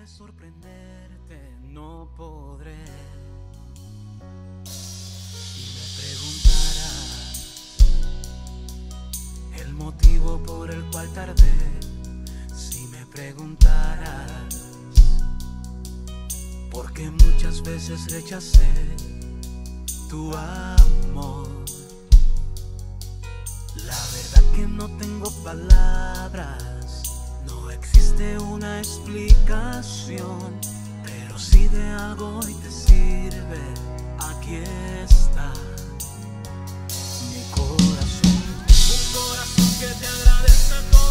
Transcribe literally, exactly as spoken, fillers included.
de sorprenderte no podré. Si me preguntaras el motivo por el cual tardé, si me preguntaras por qué muchas veces rechacé tu amor, la verdad que no tengo palabras, no existe una explicación, pero si de algo hoy te sirve, aquí está mi corazón, un corazón que te agradece todo.